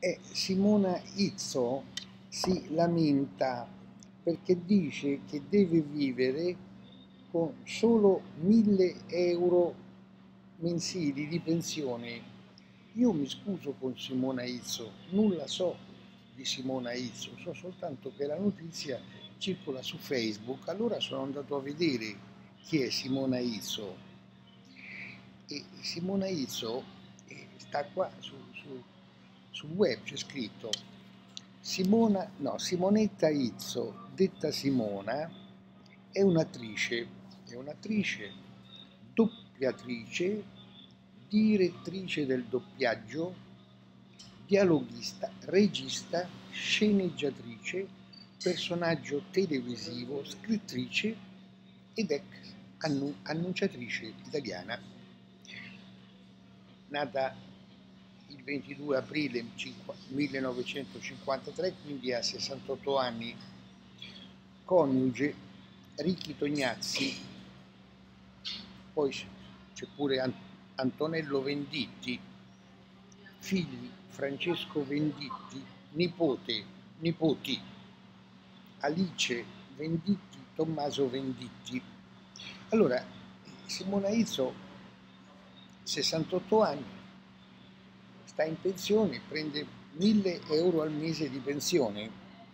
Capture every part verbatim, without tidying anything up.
E Simona Izzo si lamenta perché dice che deve vivere con solo mille euro mensili di pensione. Io mi scuso con Simona Izzo, nulla so di Simona Izzo, so soltanto che la notizia circola su Facebook. Allora sono andato a vedere chi è Simona Izzo. E Simona Izzo eh, sta qua su, su sul web, c'è scritto Simona, no, Simonetta Izzo, detta Simona, è un'attrice, è un'attrice, doppiatrice, direttrice del doppiaggio, dialoghista, regista, sceneggiatrice, personaggio televisivo, scrittrice ed ex annu- annunciatrice italiana. Nata il ventidue aprile millenovecentocinquantatré, quindi ha sessantotto anni, coniuge Ricky Tognazzi, poi c'è pure Antonello Venditti, figli Francesco Venditti, nipote, nipoti Alice Venditti, Tommaso Venditti. Allora, Simona Izzo, sessantotto anni, sta in pensione, prende mille euro al mese di pensione,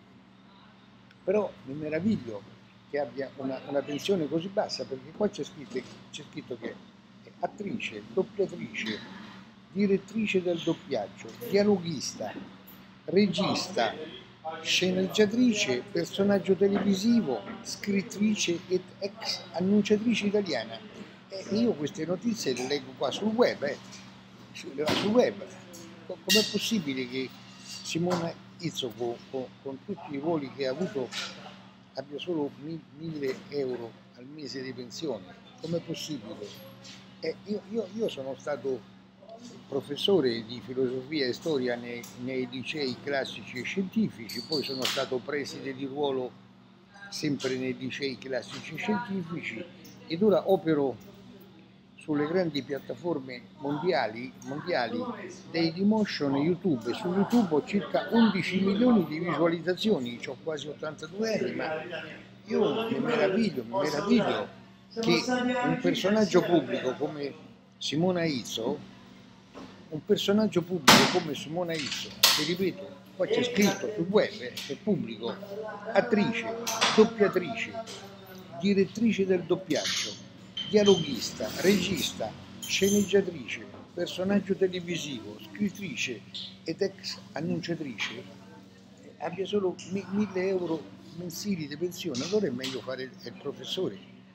però mi meraviglio che abbia una, una pensione così bassa, perché qua c'è scritto, c'è scritto che è attrice, doppiatrice, direttrice del doppiaggio, dialoghista, regista, sceneggiatrice, personaggio televisivo, scrittrice ed ex annunciatrice italiana. E io queste notizie le leggo qua sul web, eh, sul web. Com'è possibile che Simona Izzo con, con, con tutti i ruoli che ha avuto abbia solo mille euro al mese di pensione? Com'è possibile? Eh, io, io, io sono stato professore di filosofia e storia nei, nei licei classici e scientifici, poi sono stato preside di ruolo sempre nei licei classici e scientifici ed ora opero sulle grandi piattaforme mondiali, mondiali Dailymotion e YouTube. Su YouTube ho circa undici milioni di visualizzazioni, ho quasi ottantadue anni, ma io mi meraviglio, mi meraviglio che un personaggio pubblico come Simona Izzo, un personaggio pubblico come Simona Izzo, che ripeto, qua c'è scritto sul web, è pubblico, attrice, doppiatrice, direttrice del doppiaggio, dialoghista, regista, sceneggiatrice, personaggio televisivo, scrittrice ed ex annunciatrice, abbia solo mille euro mensili di pensione. Allora è meglio fare il professore,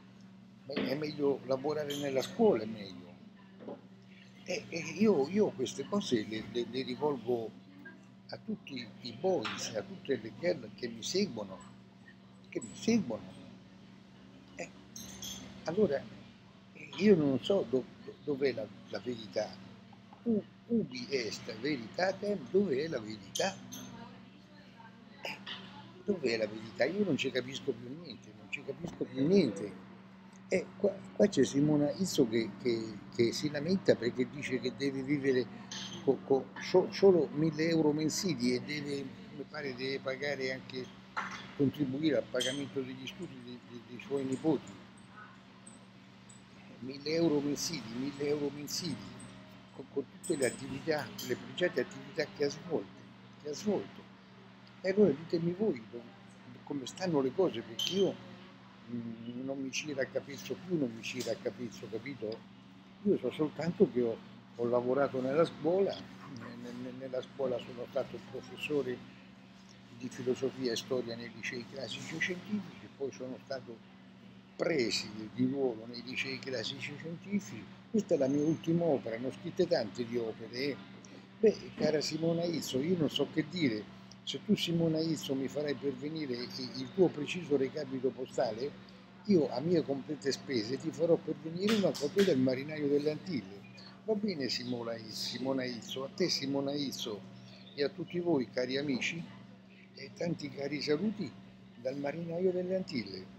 è meglio lavorare nella scuola, è meglio. E, e io, io queste cose le, le, le rivolgo a tutti i boys, a tutte le girl che mi seguono, che mi seguono. Eh, allora, io non so do, do, dov'è la, la verità. U, ubi est veritatem, dov'è la verità? Eh, dov'è la verità? Io non ci capisco più niente, non ci capisco più niente. E qua, qua c'è Simona Izzo che, che, che si lamenta perché dice che deve vivere con co, so, solo mille euro mensili e deve, mi pare, deve pagare anche, contribuire al pagamento degli studi dei, dei, dei suoi nipoti. mille euro mensili, mille euro mensili, con, con tutte le attività, le pregiate attività che ha svolto, che ha svolto. E allora ditemi voi come stanno le cose, perché io mh, non mi ci raccapezzo più, non mi ci raccapezzo, capito? Io so soltanto che ho, ho lavorato nella scuola, nella scuola sono stato professore di filosofia e storia nei licei classici e scientifici, poi sono stato preside di ruolo nei licei classici e scientifici. Questa è la mia ultima opera, ne ho scritte tante di opere. Beh, cara Simona Izzo, io non so che dire. Se tu, Simona Izzo, mi farai pervenire il tuo preciso recapito postale, io a mie complete spese ti farò pervenire una copia del Marinaio delle Antille. Va bene, Simona Izzo, Simona Izzo, a te Simona Izzo e a tutti voi cari amici e tanti cari saluti dal Marinaio delle Antille.